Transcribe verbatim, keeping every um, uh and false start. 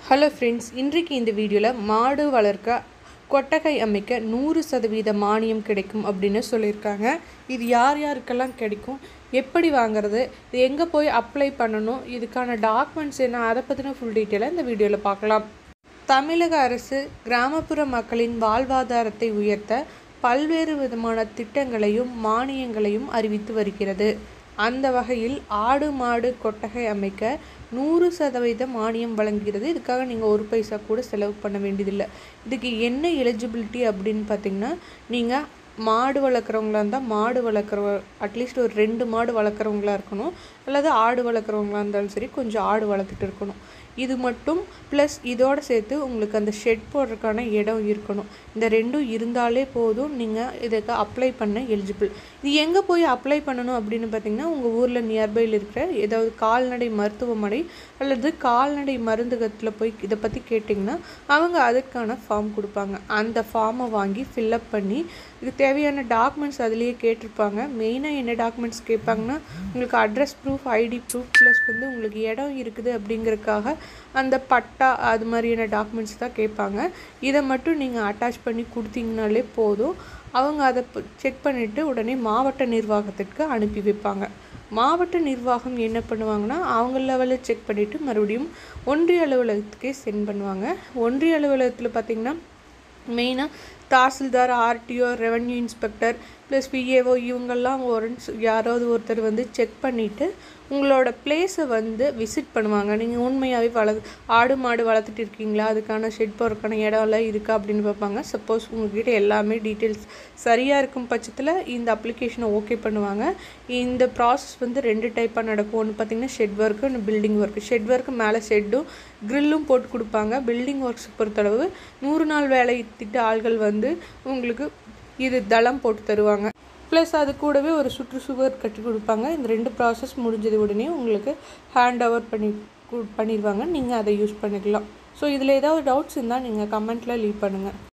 Hello friends, இன்றைக்கு இந்த வீடியோவில் மாடு வளர்க்க கொட்டகை அமைக்க நூறு சதவீத மானியம் கிடைக்கும் அப்படின்னு சொல்லியிருக்காங்க. இது யார் யாருக்கெல்லாம் கிடைக்கும், எப்படி வாங்குறது, இது எங்கே போய் அப்ளை பண்ணணும், இதுக்கான டாக்குமெண்ட்ஸ் என்ன, அதை பற்றின ஃபுல் டீட்டெயிலாக இந்த வீடியோவில் பார்க்கலாம். தமிழக அரசு கிராமப்புற மக்களின் வாழ்வாதாரத்தை உயர்த்த பல்வேறு விதமான திட்டங்களையும் மானியங்களையும் அறிவித்து வருகிறது. அந்த வகையில் ஆடு மாடு கொட்டகை அமைக்க நூறு சதவீத மானியம் வழங்குகிறது. இதுக்காக நீங்கள் ஒரு பைசா கூட செலவு பண்ண வேண்டியதில்லை. இதுக்கு என்ன எலிஜிபிலிட்டி அப்படின்னு பார்த்தீங்கன்னா, நீங்கள் மாடு வளர்க்குறவங்களா இருந்தால் மாடு வளர்க்குற அட்லீஸ்ட் ஒரு ரெண்டு மாடு வளர்க்குறவங்களா இருக்கணும், அல்லது ஆடு வளர்க்குறவங்களா இருந்தாலும் சரி கொஞ்சம் ஆடு வளர்த்துட்டு இருக்கணும். இது மட்டும் ப்ளஸ் இதோடு சேர்த்து உங்களுக்கு அந்த ஷெட் போடுறதுக்கான இடம் இருக்கணும். இந்த ரெண்டும் இருந்தாலே போதும், நீங்கள் இதுக்கு அப்ளை பண்ண எலிஜிபிள். இது எங்கே போய் அப்ளை பண்ணணும் அப்படின்னு பார்த்தீங்கன்னா, உங்கள் ஊரில் நியர்பையில் இருக்கிற ஏதாவது கால்நடை மருத்துவமனை அல்லது கால்நடை மருந்தகத்தில் போய் இதை பற்றி கேட்டிங்கன்னா அவங்க அதுக்கான ஃபார்ம் கொடுப்பாங்க. அந்த ஃபார்மை வாங்கி ஃபில்அப் பண்ணி இதுக்கு தேவையான டாக்குமெண்ட்ஸ் அதிலேயே கேட்டிருப்பாங்க. மெயினாக என்ன டாக்குமெண்ட்ஸ் கேட்பாங்கன்னா, உங்களுக்கு address proof, ID proof, plus வந்து உங்களுக்கு இடம் இருக்குது அப்படிங்கிறதுக்காக அந்த பட்டா அது மாதிரியான டாக்குமெண்ட்ஸ் தான் கேட்பாங்க. இதை மட்டும் நீங்கள் அட்டாச் பண்ணி கொடுத்தீங்கனாலே போதும். அவங்க அதை செக் பண்ணிவிட்டு உடனே மாவட்ட நிர்வாகத்திற்கு அனுப்பி வைப்பாங்க. மாவட்ட நிர்வாகம் என்ன பண்ணுவாங்கன்னா, அவங்க லெவலில் செக் பண்ணிவிட்டு மறுபடியும் ஒன்றிய அலுவலகத்துக்கே சென்ட் பண்ணுவாங்க. ஒன்றிய அலுவலகத்தில் பார்த்திங்கன்னா மெயினாக tahsildar, RDO, revenue inspector plus BAO இவங்கெல்லாம் ஒரு யாராவது ஒருத்தர் வந்து செக் பண்ணிவிட்டு உங்களோட பிளேஸை வந்து விசிட் பண்ணுவாங்க. நீங்கள் உண்மையாகவே வள ஆடு மாடு வளர்த்துட்டு இருக்கீங்களா, அதுக்கான ஷெட் போடுறதுக்கான இடம்லாம் இருக்கா அப்படின்னு பார்ப்பாங்க. சப்போஸ் உங்கள்கிட்ட எல்லாமே டீட்டெயில்ஸ் சரியாக இருக்கும் பட்சத்தில் இந்த அப்ளிகேஷனை ஓகே பண்ணுவாங்க. இந்த ப்ராசஸ் வந்து ரெண்டு டைப்பாக நடக்கும். ஒன்று பார்த்திங்கன்னா ஷெட் ஒர்க்கு, ஒன்று பில்டிங் ஒர்க்கு. ஷெட் ஒர்க்கு மேலே ஷெட்டும் க்ரில்லும் போட்டு கொடுப்பாங்க. பில்டிங் ஒர்க்ஸ் பொறுத்தளவு நூறு நாள் வேலை திட்ட ஆள்கள் வந்து உங்களுக்கு இது தளம் போட்டு தருவாங்க. ப்ளஸ் அது கூடவே ஒரு சுற்றுச்சுவர் கட்டி கொடுப்பாங்க. இந்த ரெண்டு ப்ராசஸ் முடிஞ்சது உடனே உங்களுக்கு ஹேண்ட் ஓவர் பண்ணி பண்ணிடுவாங்க. நீங்கள் அதை யூஸ் பண்ணிக்கலாம். ஸோ இதில் ஏதாவது டவுட்ஸ் இருந்தால் நீங்கள் கமெண்ட்டில் லீவ் பண்ணுங்கள்.